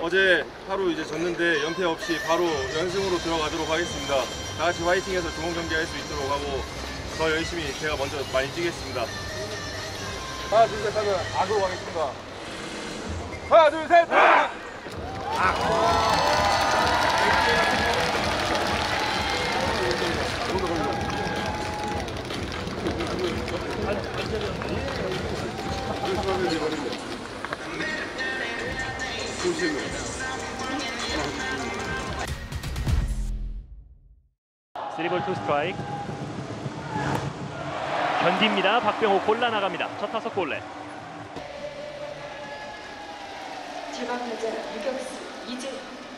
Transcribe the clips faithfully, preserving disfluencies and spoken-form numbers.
어제 하루 이제 졌는데 연패 없이 바로 연승으로 들어가도록 하겠습니다. 다 같이 화이팅해서 좋은 경기 할 수 있도록 하고 더 열심히 제가 먼저 많이 뛰겠습니다. 하나 둘 셋 하면 악으로 가겠습니다. 하나 둘 셋! 악! 악! 쓰리볼 투 스트라이크. 견딥니다. 박병호 골라 나갑니다. 첫 타석 골래. 제방 타자 유격수 이재현.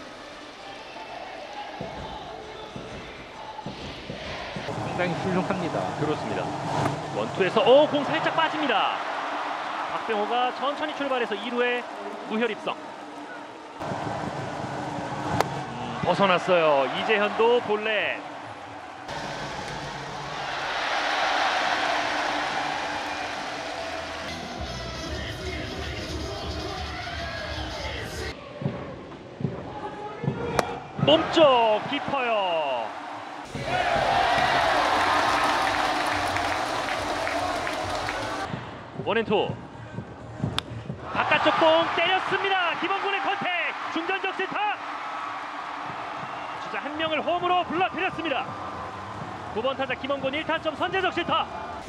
상당히 훌륭합니다. 그렇습니다. 원투에서 오, 공 살짝 빠집니다. 박병호가 천천히 출발해서 이 루에 무혈 입성. 음, 벗어났어요. 이재현도 볼넷. 몸쪽 깊어요. 원앤투. 바깥쪽 공 때렸습니다. 김원곤의 컨택. 중전적 세타. 주자 한 명을 홈으로 불러들였습니다. 구 번 타자 김원곤 일 타점 선제적 실타.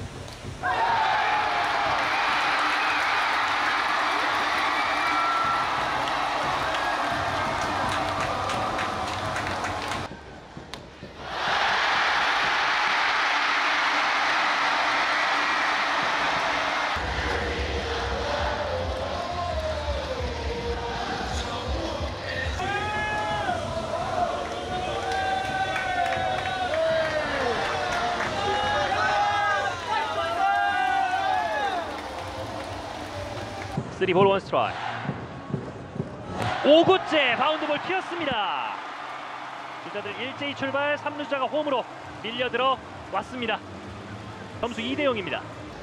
쓰리볼 원 스트라이크. 오 구째 바운드볼 튀었습니다. 주자들 일제히 출발. 삼 루자가 홈으로 밀려들어 왔습니다. 점수 이 대 영입니다.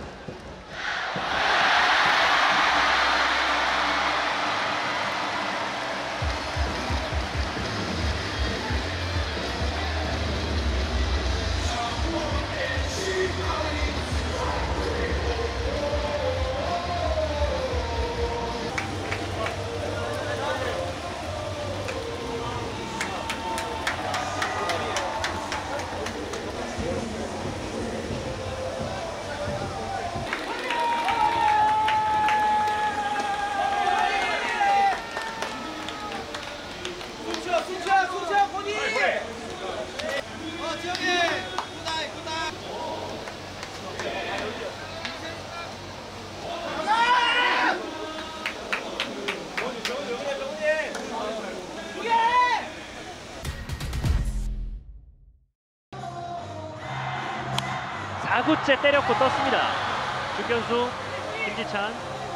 사 구째 때렸고 떴습니다. 중견수 김지찬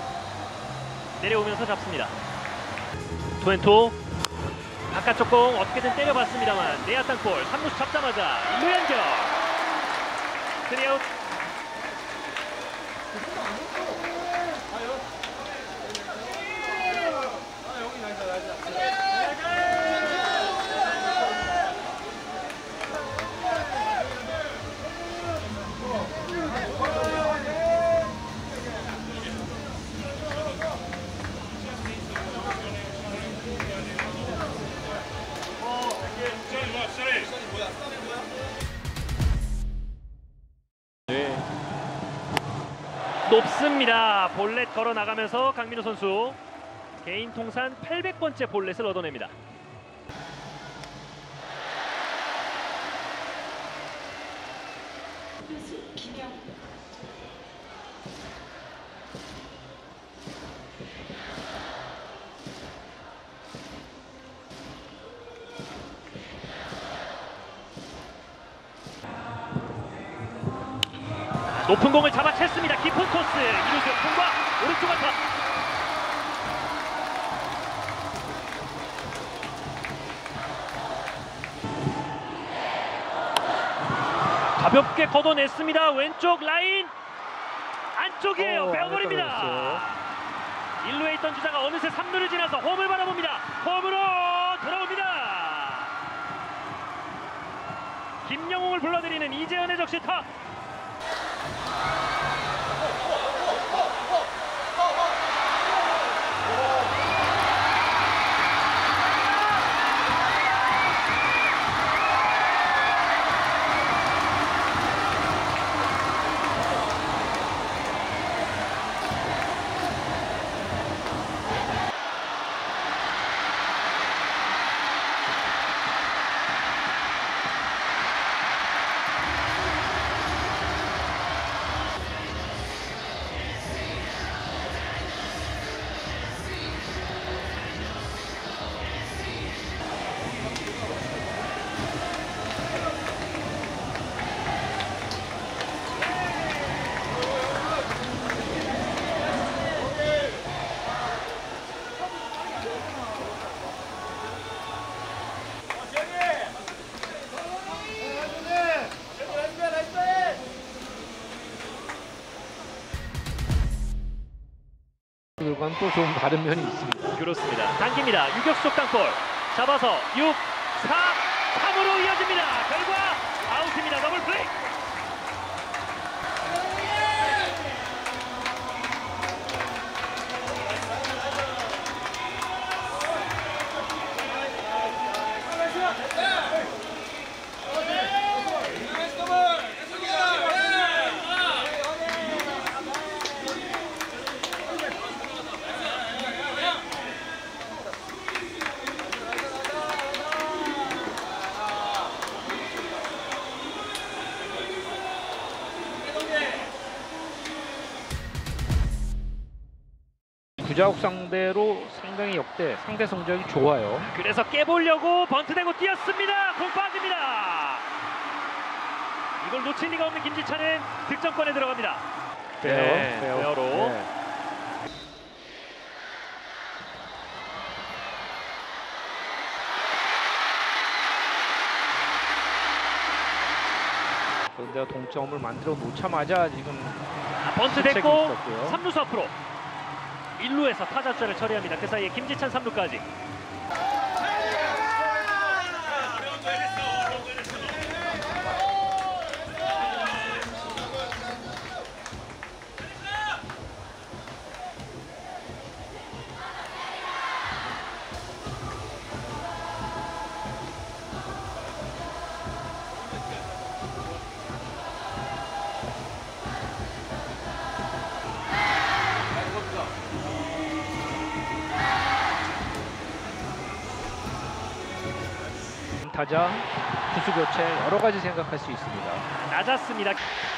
내려오면서 잡습니다. 투앤투. 바깥쪽 공 어떻게든 때려봤습니다만 내야 땅볼. 삼 루수 잡자마자 일 루 연결. 스리아웃. 네. 높습니다. 볼넷 걸어 나가면서 강민호 선수 개인 통산 팔백 번째 볼넷을 얻어냅니다. 김영. 높은 공을 잡아챘습니다. 깊은 코스. 이루수 통과. 오른쪽 안타. 가볍게 걷어냈습니다. 왼쪽 라인 안쪽이에요. 어, 빼어버립니다. 일 루에 있던 주자가 어느새 삼 루를 지나서 홈을 바라봅니다. 홈으로 돌아옵니다. 김영웅을 불러들이는 이재현의 적시타. 들과는 또 좀 다른 면이 있습니다. 그렇습니다. 당깁니다. 유격수 쪽 땅볼 잡아서 육, 사, 삼으로 이어집니다. 결과 아웃입니다. 더블 플레이. 구자욱 상대로 상당히 역대 상대 성적이 좋아요. 그래서 깨보려고 번트대고 뛰었습니다. 공 빠집니다. 이걸 놓칠 리가 없는 김지찬은 득점권에 들어갑니다. 페어, 네, 페어. 페어로. 네. 그런데 동점을 만들어 놓자마자 지금 아, 번트 실책이 됐고 있었고요. 삼 루수 앞으로 일 루에서 타자 주자를 처리합니다. 그 사이에 김지찬 삼 루까지. 타자, 투수 교체 여러 가지 생각할 수 있습니다. 낮았습니다.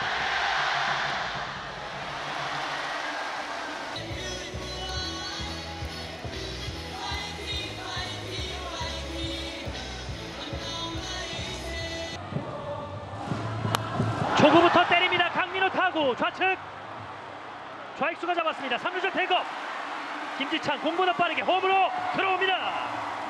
초구부터 때립니다. 강민호 타구 좌측 좌익수가 잡았습니다. 삼 루자 태업. 김지찬 공보다 빠르게 홈으로 들어옵니다.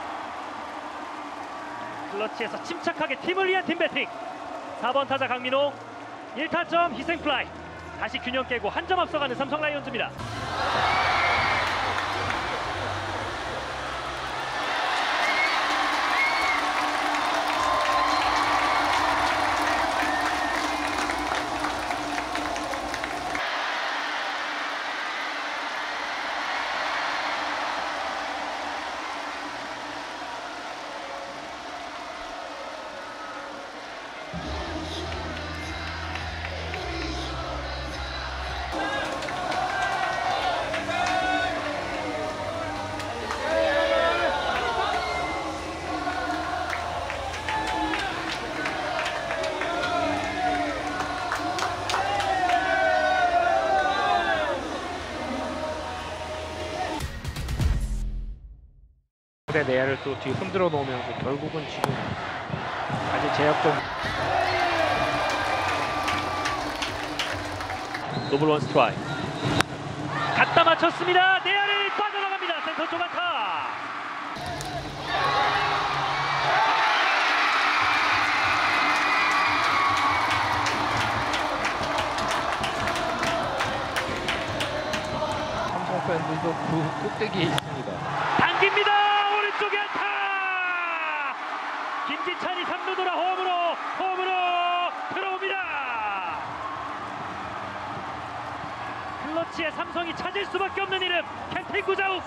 클러치에서 침착하게 팀을 위한 팀 배팅. 사 번 타자 강민호 일 타점 희생플라이. 다시 균형 깨고 한 점 앞서가는 삼성 라이온즈입니다. 내 내야를 또 뒤 흔들어 놓으면서 결국은 지금 아주 제약점. 노블 원 스트라이크. 갖다 맞췄습니다. 내야를 빠져나갑니다. 센터 쪽 안타. 삼성 팬들도 그 꼭대기에 있습니다. 당깁니다. 오른쪽에 안타. 김지찬이 삼 루 돌아 홈으로 홈으로 들어옵니다. 클러치에 삼성이 찾을 수밖에 없는 이름 캔틀 구자욱.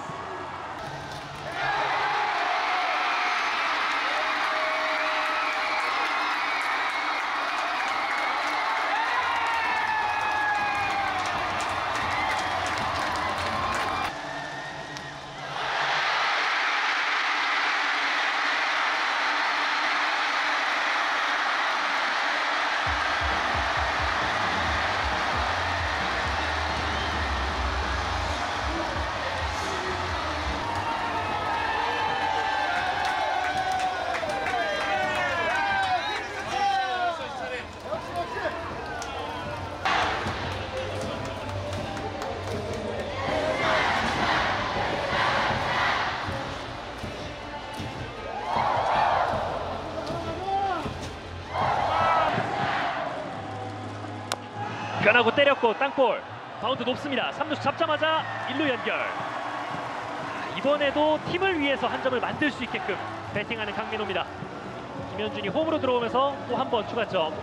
변하고 때렸고 땅볼. 바운드 높습니다. 삼 루수 잡자마자 일 루 연결. 이번에도 팀을 위해서 한 점을 만들 수 있게끔 배팅하는 강민호입니다. 김현준이 홈으로 들어오면서 또 한 번 추가점.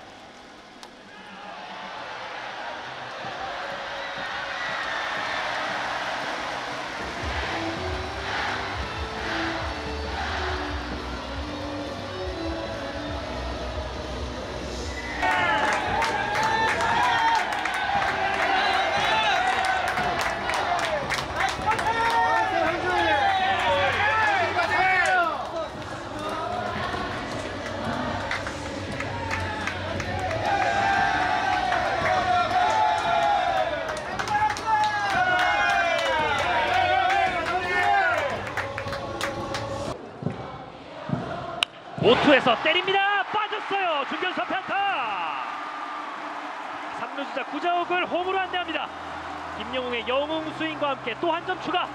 오 투에서 때립니다. 빠졌어요. 중견수 앞에 안타. 삼 루 주자 구자욱을 홈으로 안내합니다. 김영웅의 영웅 스윙과 함께 또 한 점 추가.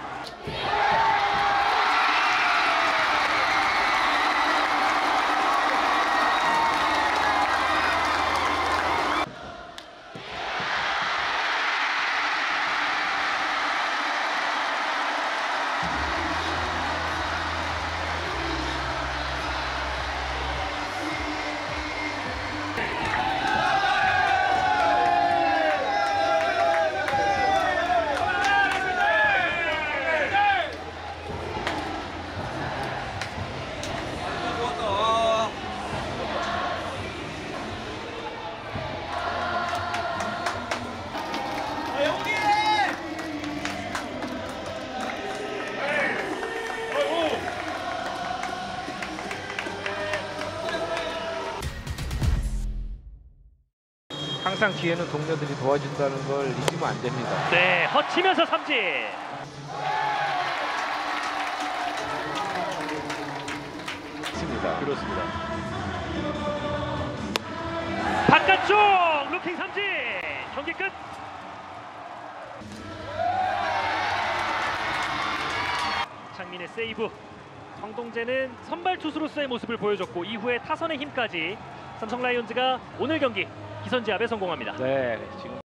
항상 뒤에는 동료들이 도와준다는 걸 잊으면 안 됩니다. 네, 허치면서 삼진. 있습니다. 그렇습니다. 바깥쪽 루킹 삼진. 경기 끝. 창민의 세이브. 황동재는 선발 투수로서의 모습을 보여줬고 이후에 타선의 힘까지 삼성 라이온즈가 오늘 경기 기선제압에 성공합니다. 네, 지금